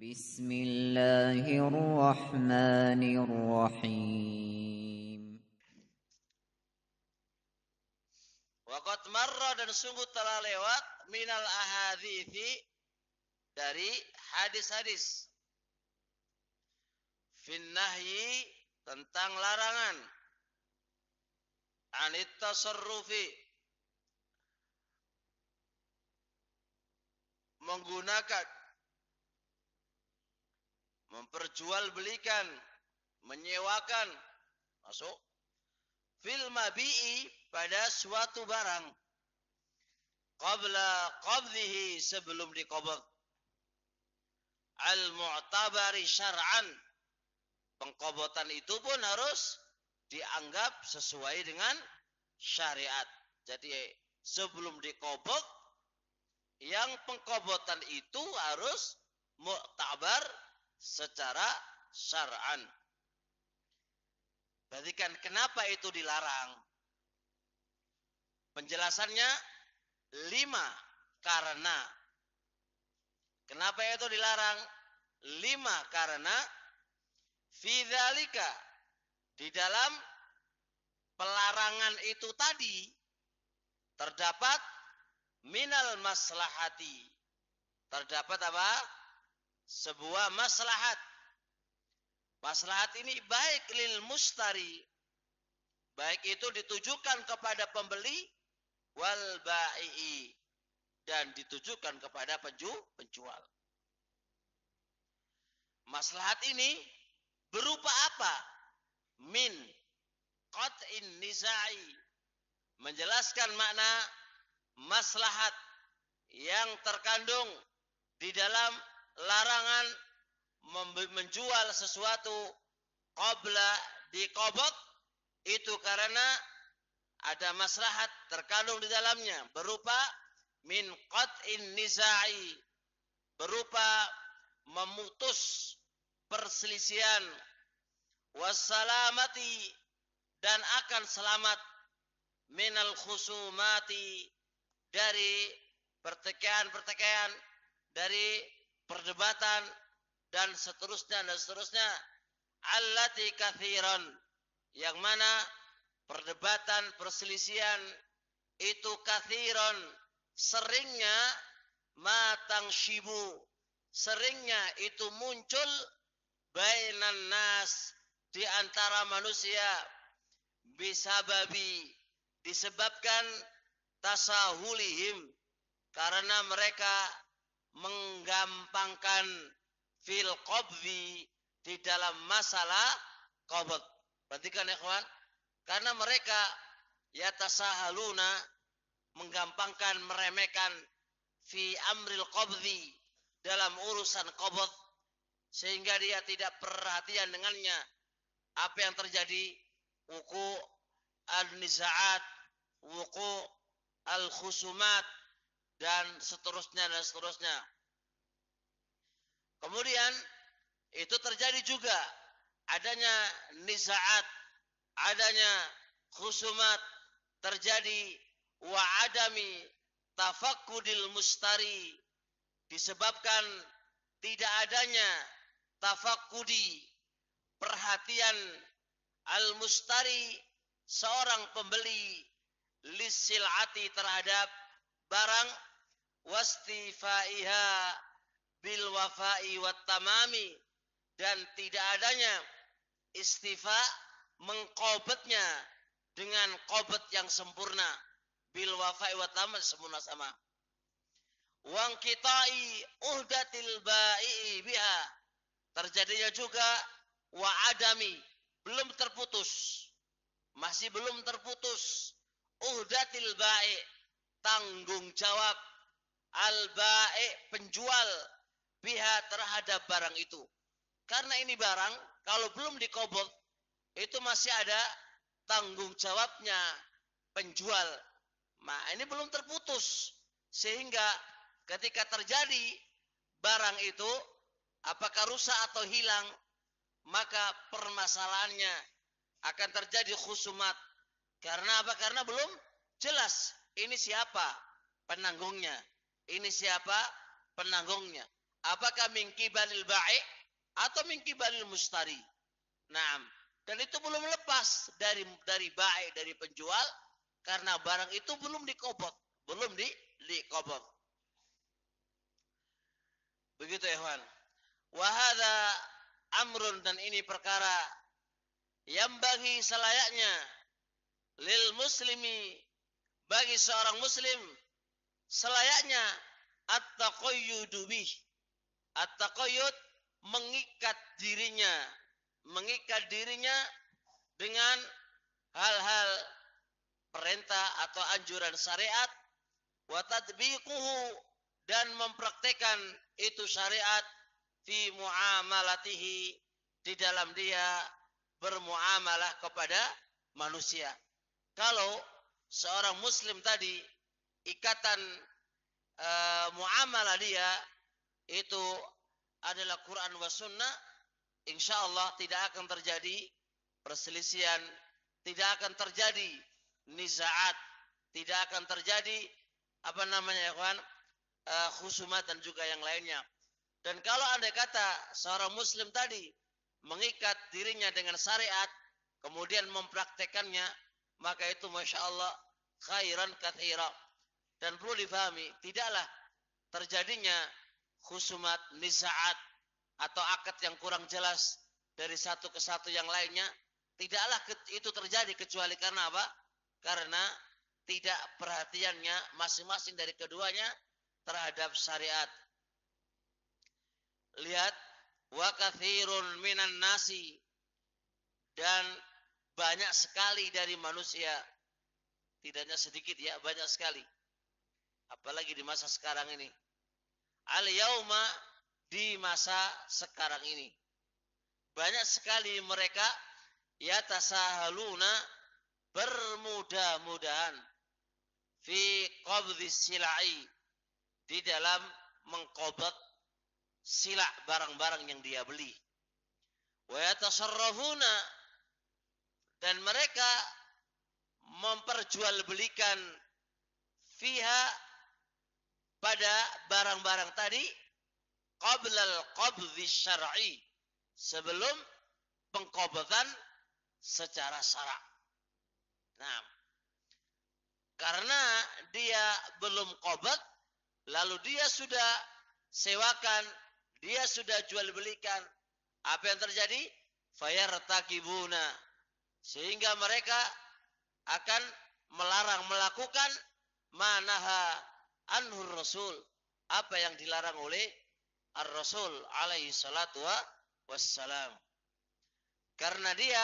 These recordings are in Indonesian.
Bismillahirrahmanirrahim. Waqad marra, dan sungguh telah lewat minal ahadithi, dari hadis-hadis, fin nahyi, tentang larangan, anit tasarrufi, menggunakan, memperjualbelikan, menyewakan, masuk, fil mabi'i, pada suatu barang, qabla qabdhihi, sebelum diqabd, al mu'tabari syar'an, pengqabatan itu pun harus dianggap sesuai dengan syariat. Jadi sebelum diqabd, yang pengqabatan itu harus mu'tabar secara syar'an. Berarti kan kenapa itu dilarang? Penjelasannya 5 karena. Kenapa itu dilarang? 5 karena fi dzalika, di dalam pelarangan itu tadi terdapat minal maslahati. Terdapat apa? Sebuah maslahat. Maslahat ini baik lil mustari, baik itu ditujukan kepada pembeli, wal bai'i, dan ditujukan kepada penjual. Maslahat ini berupa apa? Min qat'in nizai, menjelaskan makna maslahat yang terkandung di dalam larangan menjual sesuatu qabla diqabd, itu karena ada maslahat terkandung di dalamnya, berupa min qat'in nizai, berupa memutus perselisihan, wassalamati, dan akan selamat, minal khusumati, dari pertikaian-pertikaian, dari perdebatan, dan seterusnya, allati kathiran, yang mana perdebatan, perselisihan itu kathiran, seringnya, matang shibu, seringnya itu muncul, bainan nas, di antara manusia, bisababi, disebabkan tasahulihim, karena mereka menggampangkan, fil qabdi, di dalam masalah qabd. Perhatikan ya kawan, karena mereka yatasahaluna, menggampangkan, meremehkan, fi amril qabdi, dalam urusan qabd, sehingga dia tidak perhatian dengannya. Apa yang terjadi? Wuku al-nizaat, wuku al-khusumat, dan seterusnya. Kemudian itu terjadi juga adanya nizaat, adanya khusumat, terjadi wa adami tafakkudil mustari, disebabkan tidak adanya tafakkudi, perhatian, al-mustari, seorang pembeli, lisilati, terhadap barang, wastifaiha bil wafa'i wat tamami, dan tidak adanya istifa, mengqabdnya dengan qabd yang sempurna, bil wafa'i wat tamam, sempurna sama. Wang kitai uhdatil ba'i biha, terjadinya juga wa adami, belum terputus, masih belum terputus, uhdatil ba'i, tanggung jawab, al ba'i, penjual, biha, terhadap barang itu. Karena ini barang kalau belum diqabd, itu masih ada tanggung jawabnya penjual. Nah, ini belum terputus, sehingga ketika terjadi barang itu, apakah rusak atau hilang, maka permasalahannya akan terjadi khusumat. Karena apa? Karena belum jelas ini siapa penanggungnya, ini siapa penanggungnya. Apakah min qibalil ba'i atau min qibalil mustari? Naam. Dan itu belum lepas dari ba'i, dari penjual, karena barang itu belum dikobot, belum dikobot. Begitu ya, ikhwan. Wa hadza amrun, dan ini perkara yang bagi selayaknya lil muslimi, bagi seorang muslim selayaknya at-taqayyudu bih. At-taqayyud mengikat dirinya dengan hal-hal perintah atau anjuran syariat, wa tatbiquhu, dan mempraktekkan itu syariat fi muamalatihi, di dalam dia bermuamalah kepada manusia. Kalau seorang muslim tadi ikatan muamalah dia itu adalah Quran wa sunnah, insyaallah tidak akan terjadi perselisihan, tidak akan terjadi nizaat, tidak akan terjadi khusumat dan juga yang lainnya. Dan kalau andai kata seorang muslim tadi mengikat dirinya dengan syariat, kemudian mempraktekannya, maka itu masya Allah khairan katsira. Dan perlu difahami, tidaklah terjadinya khusumat, nizaat, atau akad yang kurang jelas dari satu ke satu yang lainnya, tidaklah itu terjadi kecuali karena apa? Karena tidak perhatiannya masing-masing dari keduanya terhadap syariat. Lihat, wa katsirun minan nasi, dan banyak sekali dari manusia, tidaknya sedikit ya, banyak sekali, apalagi di masa sekarang ini. Al-yauma, di masa sekarang ini, banyak sekali mereka yatasahaluna, bermudah-mudahan, fi qabdhi silai, di dalam mengqabad sila, barang-barang yang dia beli. Wa yatasarrafuna, dan mereka memperjualbelikan fiha, pada barang-barang tadi, qablal qabdhi syar'i, sebelum pengqabatan secara syara'. Nah, karena dia belum qabat, lalu dia sudah sewakan, dia sudah jual belikan, apa yang terjadi? Fayartakibuna, sehingga mereka akan melarang melakukan manaha anhur rasul, apa yang dilarang oleh ar-rasul alaihi salatu wassalam. Karena dia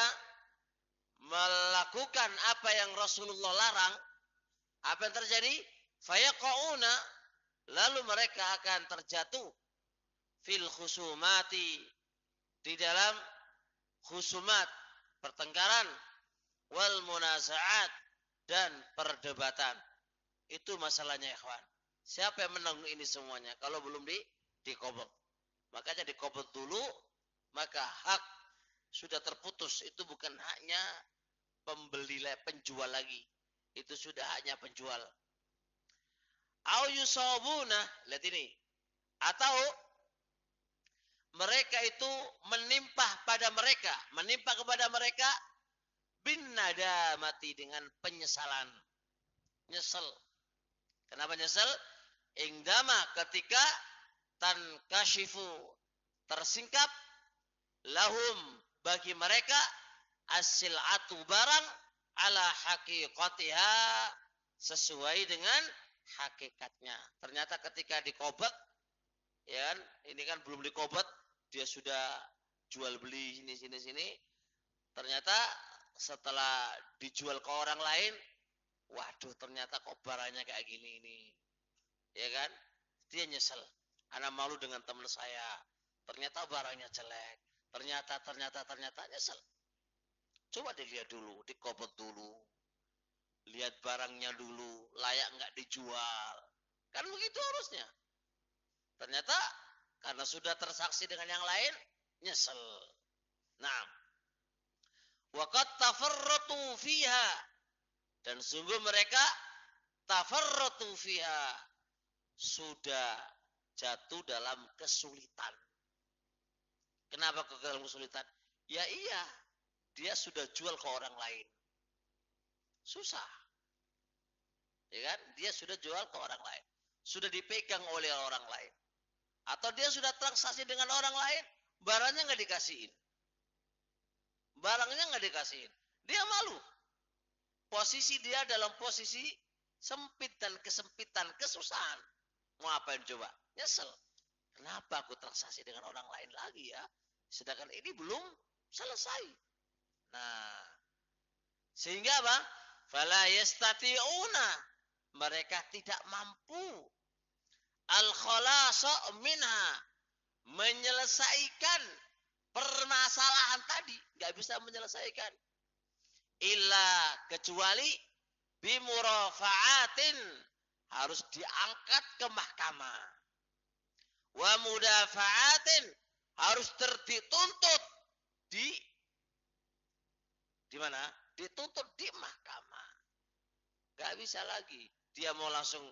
melakukan apa yang Rasulullah larang, apa yang terjadi? Fayaqauna, lalu mereka akan terjatuh fil khusumati, di dalam khusumat, pertengkaran, wal munazaat, dan perdebatan. Itu masalahnya, ikhwan. Siapa yang menanggung ini semuanya kalau belum dikobot? Makanya dikobot dulu, maka hak sudah terputus. Itu bukan haknya pembeli, penjual lagi. Itu sudah haknya penjual. Au yusabuna, lihat ini. Atau mereka itu menimpa kepada mereka bin nadamati, dengan penyesalan. Nyesel. Kenapa nyesel? Ingdama, ketika tankashifu, tersingkap, lahum, bagi mereka, as-sil'atu, barang, ala haqiqatiha, sesuai dengan hakikatnya. Ternyata ketika dikobat, ya kan, ini kan belum dikobat, dia sudah jual beli sini. Ternyata setelah dijual ke orang lain, waduh, ternyata kok barangnya kayak gini ini. Ya kan? Dia nyesel. Ana malu dengan teman saya. Ternyata barangnya jelek. Ternyata nyesel. Coba dilihat dulu, dikobot dulu. Lihat barangnya dulu, layak nggak dijual. Kan begitu harusnya. Ternyata karena sudah tersaksi dengan yang lain, nyesel. Nah, waqad tafarratu fiha, dan sungguh mereka tafarratu fiha, sudah jatuh dalam kesulitan. Kenapa ke dalam kesulitan? Ya iya, dia sudah jual ke orang lain. Susah. Ya kan? Dia sudah jual ke orang lain. Sudah dipegang oleh orang lain. Atau dia sudah transaksi dengan orang lain, barangnya nggak dikasihin. Barangnya nggak dikasihin. Dia malu. Posisi dia dalam posisi sempit dan kesempitan, kesusahan. Mau apain coba? Nyesel. Kenapa aku transaksi dengan orang lain lagi ya? Sedangkan ini belum selesai. Nah, sehingga apa? Fala yastati'una. Mereka tidak mampu al-khalasa minha, menyelesaikan permasalahan tadi. Nggak bisa menyelesaikan. Illa kecuali bimurafa'atin, harus diangkat ke mahkamah. Wa mudafa'atin, harus dituntut di mana? Dituntut di mahkamah. Gak bisa lagi. Dia mau langsung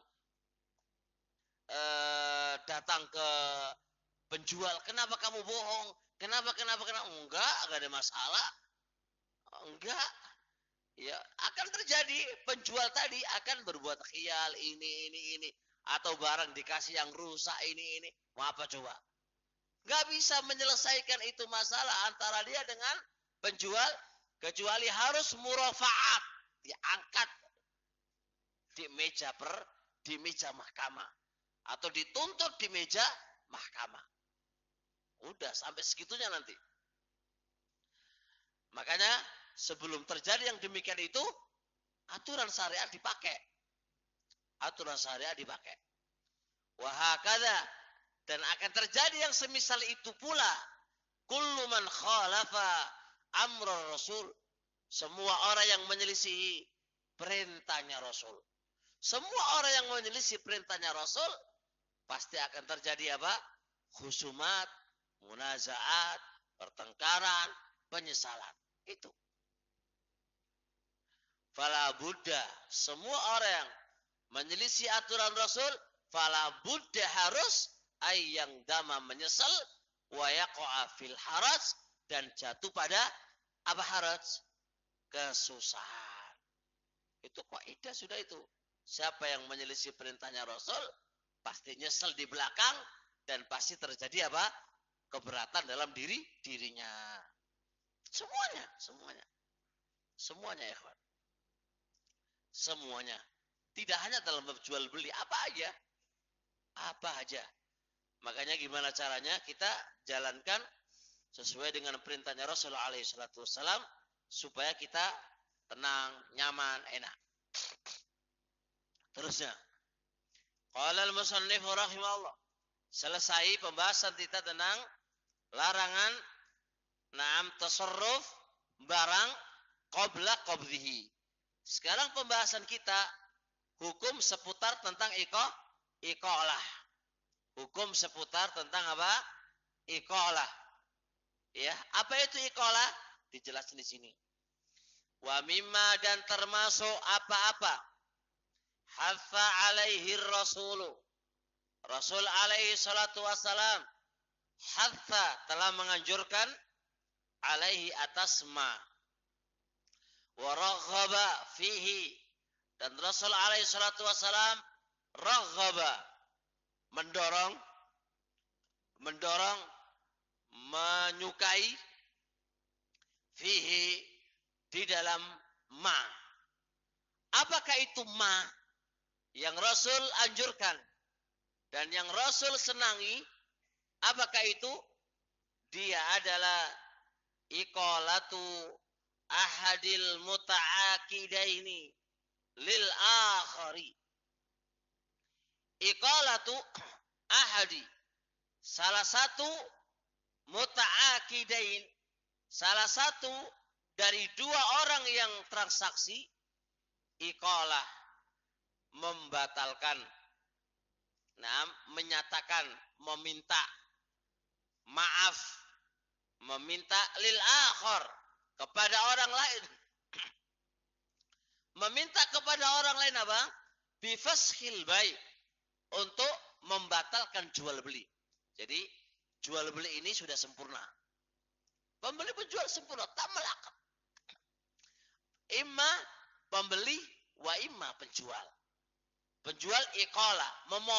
datang ke penjual. Kenapa kamu bohong? Kenapa? Enggak ada masalah. Enggak. Ya, akan terjadi penjual tadi akan berbuat khiyal ini. Atau barang dikasih yang rusak ini. Mau apa coba? Gak bisa menyelesaikan itu masalah antara dia dengan penjual, kecuali harus murafaat, diangkat di meja mahkamah atau dituntut di meja mahkamah. Udah sampai segitunya nanti. Makanya sebelum terjadi yang demikian itu, aturan syariat dipakai. Wahakadha, dan akan terjadi yang semisal itu pula. Kullu man khalafa amra Rasul, semua orang yang menyelisihi perintahnya Rasul. Semua orang yang menyelisih perintahnya Rasul, pasti akan terjadi apa? Khusumat, munazaat, pertengkaran, penyesalan. Itu. Fala Buddha, semua orang yang menyelisih aturan Rasul, fala Buddha harus ayyang dama menyesal, wa yaqa'a fil haraj, dan jatuh pada apa haraj? Kesusahan. Itu kaidah sudah itu. Siapa yang menyelisih perintahnya Rasul, pasti nyesel di belakang, dan pasti terjadi apa? Keberatan dalam dirinya. Semuanya ya kawan. Semuanya. Tidak hanya dalam jual beli, apa aja. Makanya gimana caranya kita jalankan sesuai dengan perintahnya Rasulullah SAW, supaya kita tenang, nyaman, enak. Terusnya, qala al-musannif rahimahullah, selesai pembahasan kita tentang larangan tasarruf barang qabla qabdhihi. Sekarang pembahasan kita hukum seputar tentang iqalah. Hukum seputar tentang apa? Iqalah. Ya, apa itu iqalah? Dijelasin di sini. Wa mimma, dan termasuk apa-apa hafa alaihi rasulu, Rasul alaihi salatu wassalam hafa, telah menganjurkan alaihi atas ma, wa raghaba fihi, dan Rasul alaihi salatu wassalam raghaba, mendorong, menyukai, fihi, di dalam ma. Apakah itu ma yang Rasul anjurkan dan yang Rasul senangi? Apakah itu? Dia adalah iqalatu ahadil muta'aqidaini lil akhari. Iqalatu ahadi, salah satu muta'aqidain, salah satu dari dua orang yang transaksi, iqalah, membatalkan, menyatakan, meminta maaf, meminta lil akhar, kepada orang lain. Meminta kepada orang lain apa? Bifashil bai, untuk membatalkan jual beli. Jadi jual beli ini sudah sempurna. Pembeli penjual sempurna, tamal akad. Imma pembeli wa imma penjual. Penjual iqala,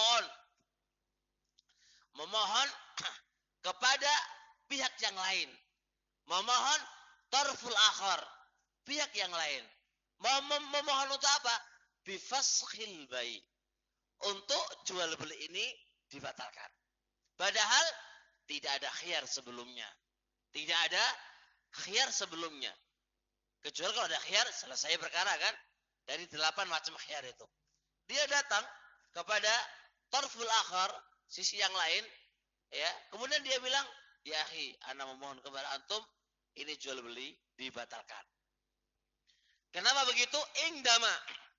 memohon kepada pihak yang lain. Memohon tarful akhar, pihak yang lain. Memohon untuk apa? Bifaskhil bai. Untuk jual beli ini dibatalkan. Padahal tidak ada khiyar sebelumnya. Tidak ada khiyar sebelumnya. Kecuali kalau ada khiyar, selesai perkara kan. Dari 8 macam khiyar itu. Dia datang kepada tarful akhar, sisi yang lain. Ya, kemudian dia bilang, ya akhi, ana memohon kepada antum, ini jual beli dibatalkan. Kenapa begitu? Ingdama.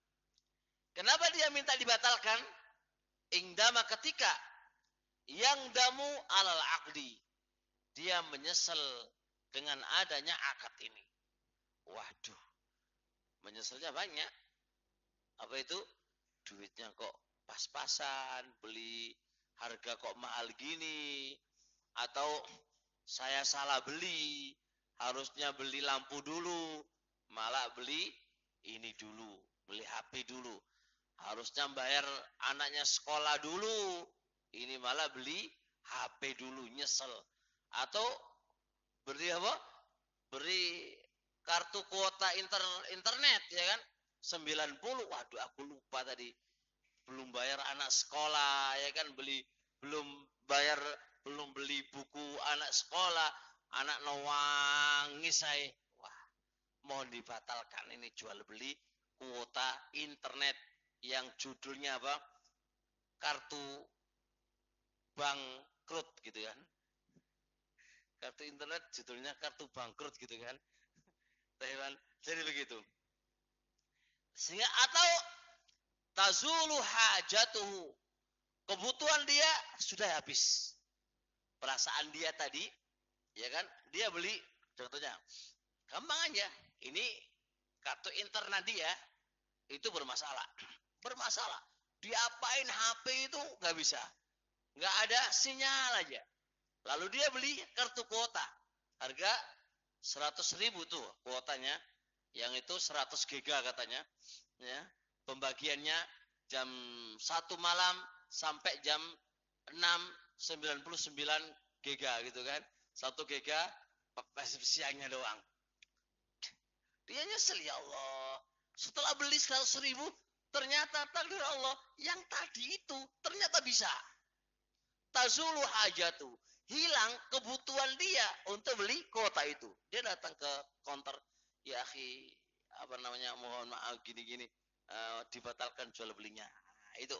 Kenapa dia minta dibatalkan? Ingdama ketika yang damu alal aqdi. Dia menyesal dengan adanya akad ini. Waduh. Menyesalnya banyak. Apa itu? Duitnya kok pas-pasan, beli harga kok mahal gini. Atau saya salah beli, harusnya beli lampu dulu, malah beli ini dulu, beli HP dulu. Harusnya bayar anaknya sekolah dulu, ini malah beli HP dulu, nyesel. Atau beri apa? Beri kartu kuota internet, ya kan? 90, waduh aku lupa tadi. Belum bayar anak sekolah, ya kan? Belum beli buku anak sekolah, anak nangis saya. Wah, mohon dibatalkan ini jual beli kuota internet yang judulnya apa? Kartu bangkrut gitu kan. Kartu internet judulnya kartu bangkrut gitu kan. Jadi begitu. Sehingga atau tazulu hajatuhu. Kebutuhan dia sudah habis. Perasaan dia tadi, ya kan? Dia beli, contohnya, gampang aja. Ini kartu internet dia itu bermasalah. Bermasalah. Diapain HP itu nggak bisa. Nggak ada sinyal aja. Lalu dia beli kartu kuota. Harga 100.000 tuh kuotanya. Yang itu 100 giga katanya. Ya. Pembagiannya jam 1 malam sampai jam 6.99 giga gitu kan. 1 giga siangnya doang. Dia nyesel, ya Allah. Setelah beli 100.000, ternyata takdir Allah yang tadi itu ternyata bisa. Tazulu hajatu, hilang kebutuhan dia untuk beli kuota itu. Dia datang ke counter, ya akhi, apa namanya, mohon maaf gini-gini, dibatalkan jual belinya. Nah, itu.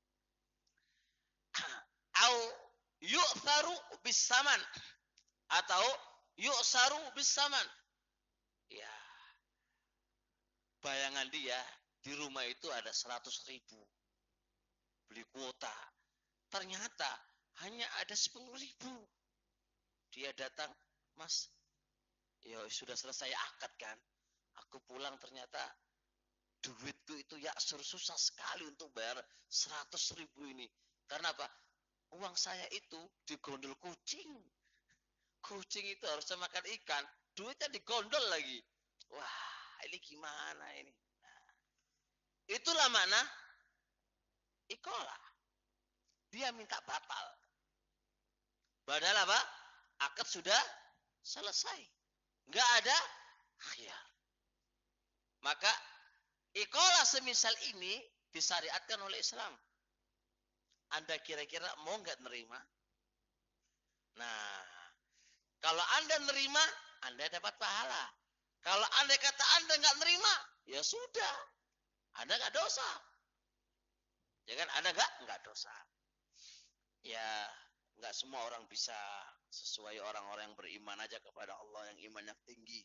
Au yu'tharu bisaman, atau yu'saru bisaman. Ya. Bayangan dia di rumah itu ada 100.000 beli kuota. Ternyata hanya ada 10.000. Dia datang, Mas, ya sudah selesai akad kan. Aku pulang ternyata duitku itu ya susah sekali untuk bayar 100.000 ini. Karena apa? Uang saya itu digondol kucing. Kucing itu harusnya makan ikan, duitnya digondol lagi. Wah, ini gimana ini? Nah, itulah makna ikola. Dia minta batal. Padahal apa? Akad sudah selesai. Enggak ada khiyar. Maka ikola semisal ini disyariatkan oleh Islam. Anda kira-kira mau enggak nerima? Nah, kalau Anda nerima, Anda dapat pahala. Kalau Anda kata Anda enggak nerima, ya sudah. Anda enggak dosa. Ya kan? Anda enggak dosa. Ya, enggak semua orang bisa sesuai orang-orang yang beriman aja kepada Allah, yang imannya tinggi.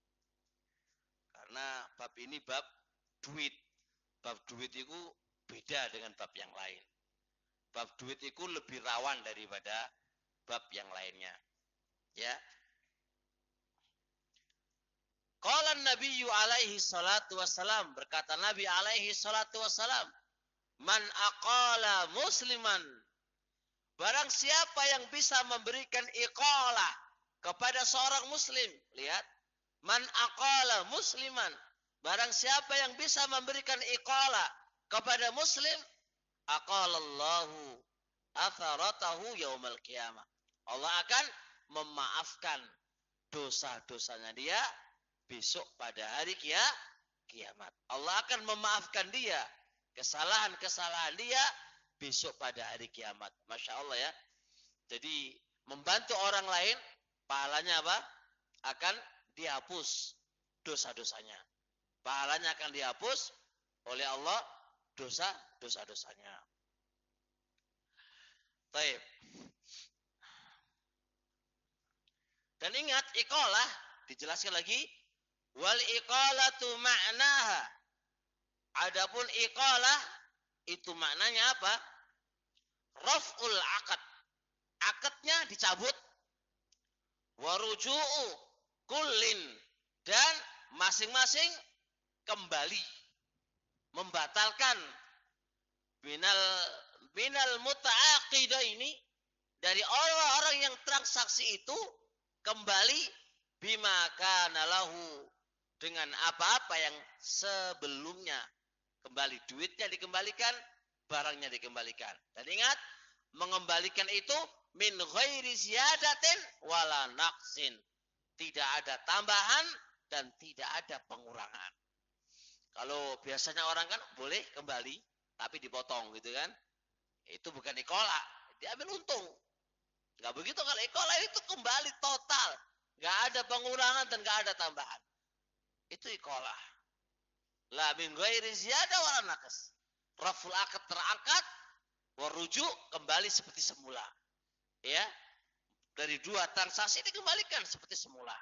Karena bab ini bab duit. Bab duit itu beda dengan bab yang lain. Bab duit itu lebih rawan daripada bab yang lainnya. Ya. Qala Nabi alaihi salatu wassalam, berkata Nabi alaihi salatu wassalam, man aqala musliman Barang siapa yang bisa memberikan iqalah kepada seorang muslim, lihat, man aqala musliman, barang siapa yang bisa memberikan iqalah kepada muslim, aqalallahu atharatahu yaumal qiyamah. Allah akan memaafkan dosa-dosanya dia besok pada hari kiamat. Allah akan memaafkan dia kesalahan-kesalahan dia besok pada hari kiamat. Masya Allah ya. Jadi membantu orang lain, pahalanya apa? Akan dihapus dosa-dosanya. Pahalanya akan dihapus oleh Allah dosa-dosanya. Baik. Dan ingat, iqalah dijelaskan lagi, wal iqalatu ma'naha. Adapun iqalah itu maknanya apa? Raf'ul aqad. Akadnya dicabut. Waruju'u kullin, dan masing-masing kembali membatalkan minal muta'aqidah ini, dari orang-orang yang transaksi itu kembali bima kana lahu, dengan apa-apa yang sebelumnya. Kembali, duitnya dikembalikan, barangnya dikembalikan. Dan ingat, mengembalikan itu min ghairi ziyadatin wala naqsin. Tidak ada tambahan dan tidak ada pengurangan. Kalau biasanya orang kan boleh kembali tapi dipotong gitu kan. Itu bukan iqalah, diambil untung. Enggak begitu, kalau iqalah itu kembali total, enggak ada pengurangan dan enggak ada tambahan. Itu iqalah. La min ghairi ziyadah wala naqs. Raful akad terangkat, warujuk kembali seperti semula. Ya. Dari dua transaksi dikembalikan seperti semula.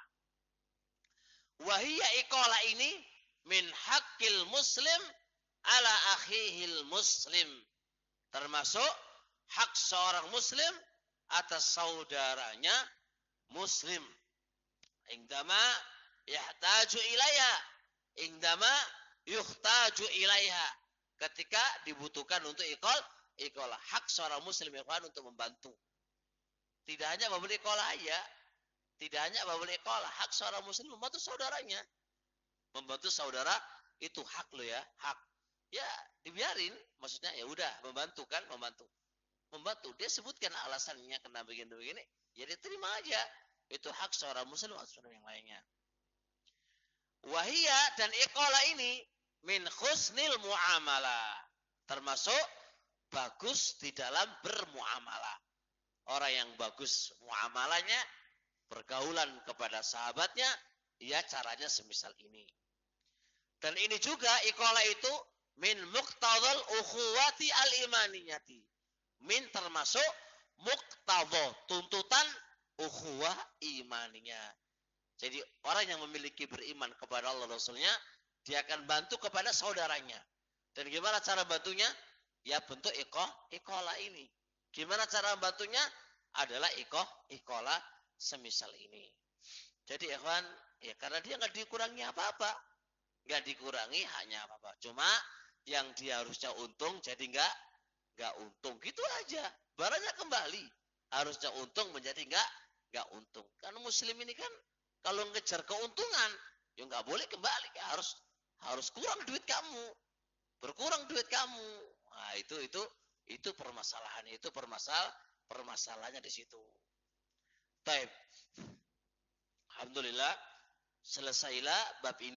Wahiyya iqalah ini min haqqil muslim ala akhihil muslim. Termasuk hak seorang muslim atas saudaranya muslim. Indama yahtaju ilaiha. Indama yuhtaju ilaiha. Ketika dibutuhkan untuk iqalah. Hak seorang muslim ikhwan untuk membantu. Tidak hanya membeli iqalah aja. Tidak hanya membeli iqalah. Hak seorang muslim membantu saudaranya. Membantu saudara itu hak lo ya. Hak. Ya dibiarin. Maksudnya ya udah membantu kan. Membantu. Dia sebutkan alasannya kena begini-begini. Ya dia terima aja. Itu hak seorang muslim atau seorang yang lainnya. Wahiyya, dan iqalah ini min husnil muamalah. Termasuk bagus di dalam bermuamalah. Orang yang bagus muamalahnya, pergaulan kepada sahabatnya, ya caranya semisal ini. Dan ini juga iqalah itu min muqtadhal ukhuwati al-imaniyati. Min termasuk muqtadha, tuntutan ukhuwah imaniyah. Jadi orang yang memiliki beriman kepada Allah Rasulnya, dia akan bantu kepada saudaranya. Dan gimana cara bantunya? Ya bentuk iqalah ini. Gimana cara bantunya? Adalah iqalah semisal ini. Jadi ikhwan, ya karena dia nggak dikurangi apa-apa. Nggak dikurangi hanya apa-apa. Cuma yang dia harusnya untung jadi nggak untung. Gitu aja. Barangnya kembali. Harusnya untung menjadi nggak untung. Karena muslim ini kan kalau ngejar keuntungan, ya nggak boleh kembali. Ya harus kurang duit kamu. Berkurang duit kamu. Nah, itu permasalahan, itu permasalahannya di situ. Baik. Alhamdulillah selesailah bab ini.